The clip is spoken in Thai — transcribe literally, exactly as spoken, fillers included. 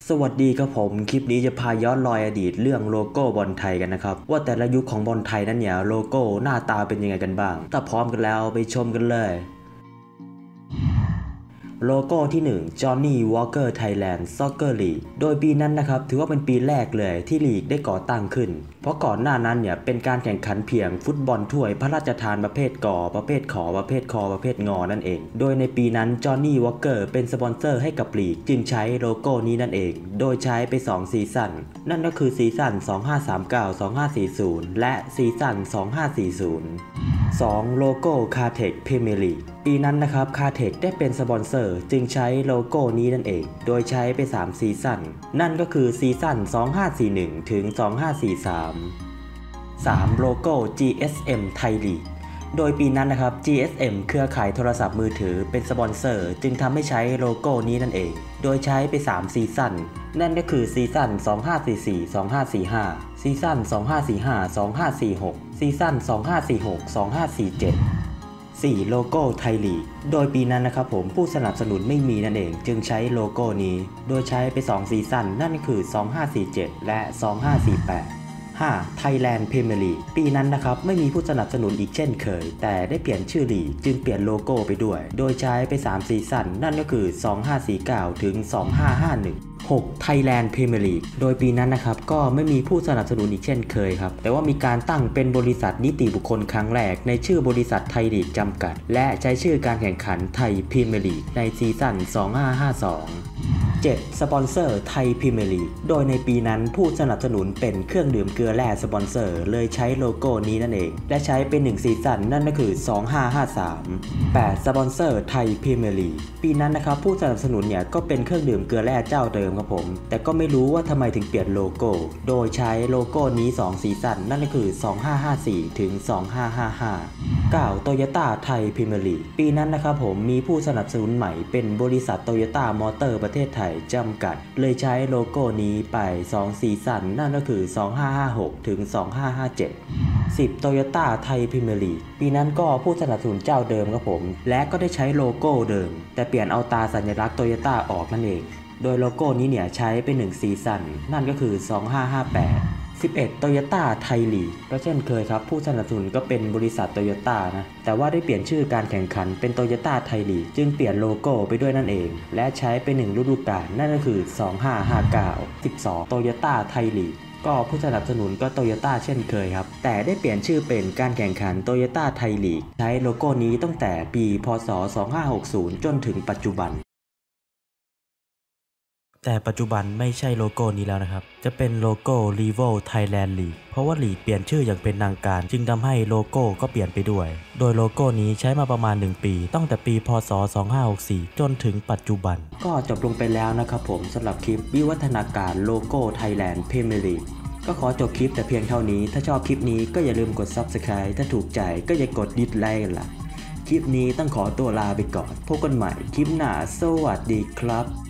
สวัสดีครับผมคลิปนี้จะพาย้อนรอยอดีตเรื่องโลโก้บอลไทยกันนะครับว่าแต่ละยุคของบอลไทยนั้นเนี่ยโลโก้หน้าตาเป็นยังไงกันบ้างถ้าพร้อมกันแล้วไปชมกันเลยโลโก้ที่หนึ่ง Johnny Walker Thailand Soccer League โดยปีนั้นนะครับถือว่าเป็นปีแรกเลยที่ลีกได้ก่อตั้งขึ้นเพราะก่อนหน้านั้นเนี่ยเป็นการแข่งขันเพียงฟุตบอลถ้วยพระราชทานประเภทกอประเภทขอประเภทคอประเภทงอนั่นเองโดยในปีนั้น Johnny Walker เป็นสปอนเซอร์ให้กับลีกจึงใช้โลโก้นี้นั่นเองโดยใช้ไปสองซีซั่นนั่นก็คือซีซั่นสองพันห้าร้อยสามสิบเก้า สองพันห้าร้อยสี่สิบและซีซั่นสองพันห้าร้อยสี่สิบสองโลโก้ Caltex Premier League ปีนั้นนะครับ Caltex ได้เป็นสปอนเซอร์จึงใช้โลโก้นี้นั่นเองโดยใช้ไปสามซีซั่นนั่นก็คือซีซั่นสองพันห้าร้อยสี่สิบเอ็ดถึงสองพันห้าร้อยสี่สิบสาม สามโลโก้ จี เอส เอ็ม Thai League โดยปีนั้นนะครับ จี เอส เอ็ม เครือข่ายโทรศัพท์มือถือเป็นสปอนเซอร์จึงทำให้ใช้โลโก้นี้นั่นเองโดยใช้ไปสามซีซั่นนั่นก็คือซีซั่นสองพันห้าร้อยสี่สิบสี่ สองพันห้าร้อยสี่สิบห้าซีซั่นสองพันห้าร้อยสี่สิบห้า สองพันห้าร้อยสี่สิบหกซีซั่นสองพันห้าร้อยสี่สิบหก สองพันห้าร้อยสี่สิบเจ็ด สี่โลโก้ไทยลีกโดยปีนั้นนะครับผมผู้สนับสนุนไม่มีนั่นเองจึงใช้โลโก้นี้โดยใช้ไปสองซีซั่นนั่นก็คือสองพันห้าร้อยสี่สิบเจ็ดและสองพันห้าร้อยสี่สิบแปด ห้า Thailand Premier League ปีนั้นนะครับไม่มีผู้สนับสนุนอีกเช่นเคยแต่ได้เปลี่ยนชื่อลีกจึงเปลี่ยนโลโก้ไปด้วยโดยใช้ไปสามซีซั่นนั่นก็คือสองพันห้าร้อยสี่สิบเก้าถึงสองพันห้าร้อยห้าสิบเอ็ด หก Thailand Premier League โดยปีนั้นนะครับก็ไม่มีผู้สนับสนุนอีกเช่นเคยครับแต่ว่ามีการตั้งเป็นบริษัทนิติบุคคลครั้งแรกในชื่อบริษัทไทยลีกจำกัดและใช้ชื่อการแข่งขันไทยพรีเมียร์ลีกในซีซั่นสองพันห้าร้อยห้าสิบสอง เจ็ด สปอนเซอร์ไทยพรีเมียร์ลีกโดยในปีนั้นผู้สนับสนุนเป็นเครื่องดื่มเกลือแร่สปอนเซอร์เลยใช้โลโก้นี้นั่นเองและใช้เป็นหนึ่งซีซั่นนั่นก็คือสองพันห้าร้อยห้าสิบสาม แปด สปอนเซอร์ไทยพรีเมียร์ลีกปีนั้นนะครับผู้สนับสนุนเนี่ยก็เป็นเครื่องดื่มเกลือแร่เจ้าเดิมครับผมแต่ก็ไม่รู้ว่าทำไมถึงเปลี่ยนโลโก้โดยใช้โลโก้นี้สองซีซั่นนั่นก็คือสองพันห้าร้อยห้าสิบสี่ถึงสองพันห้าร้อยห้าสิบห้า เก้า โตโยต้าไทยพรีเมียร์ลีกปีนั้นนะครับผมมีผู้สนับสนุนใหม่เป็นบริษัทโตโยต้ามอเตอร์ประเทศไทยจำกัดเลยใช้โลโก้นี้ไปสองซีซั่นนั่นก็คือสองพันห้าร้อยห้าสิบหกถึงสองพันห้าร้อยห้าสิบเจ็ด สิบ โตโยต้าไทยพรีเมียร์ลีกปีนั้นก็ผู้สนับสนุนเจ้าเดิมครับผมและก็ได้ใช้โลโก้เดิมแต่เปลี่ยนเอาตาสัญลักษณ์โตโยต้าออกนั่นเองโดยโลโก้นี้เนี่ยใช้ไปหนึ่งซีซั่นนั่นก็คือสองพันห้าร้อยห้าสิบแปด สิบเอ็ด โตโยต้าไทยลีกก็เช่นเคยครับผู้สนับสนุนก็เป็นบริษัทโตโยต้านะแต่ว่าได้เปลี่ยนชื่อการแข่งขันเป็นโตโยต้าไทยลีกจึงเปลี่ยนโลโก้ไปด้วยนั่นเองและใช้ไปหนึ่งฤดูกาลนั่นก็คือสองพันห้าร้อยห้าสิบเก้า สิบสอง โตโยต้าไทยลีกก็ผู้สนับสนุนก็โตโยต้าเช่นเคยครับแต่ได้เปลี่ยนชื่อเป็นการแข่งขันโตโยต้าไทยลีกใช้โลโก้นี้ตั้งแต่ปีพ.ศ. สองพันห้าร้อยหกสิบจนถึงปัจจุบันแต่ปัจจุบันไม่ใช่โลโก้นี้แล้วนะครับจะเป็นโลโก้ Revo Thailand League เพราะว่าลีกเปลี่ยนชื่ออย่างเป็นทางการจึงทำให้โลโก้ก็เปลี่ยนไปด้วยโดยโลโก้นี้ใช้มาประมาณหนึ่งปีตั้งแต่ปีพ.ศ. สองพันห้าร้อยหกสิบสี่จนถึงปัจจุบันก็จบลงไปแล้วนะครับผมสำหรับคลิปวิวัฒนาการโลโก้ Thailand Premier League ก็ขอจบคลิปแต่เพียงเท่านี้ถ้าชอบคลิปนี้ก็อย่าลืมกด ซับสไครบ์ ถ้าถูกใจก็อย่ากดดิสไลค์กันล่ะคลิปนี้ต้องขอตัวลาไปก่อนพบกันใหม่คลิปหน้าสวัสดีครับ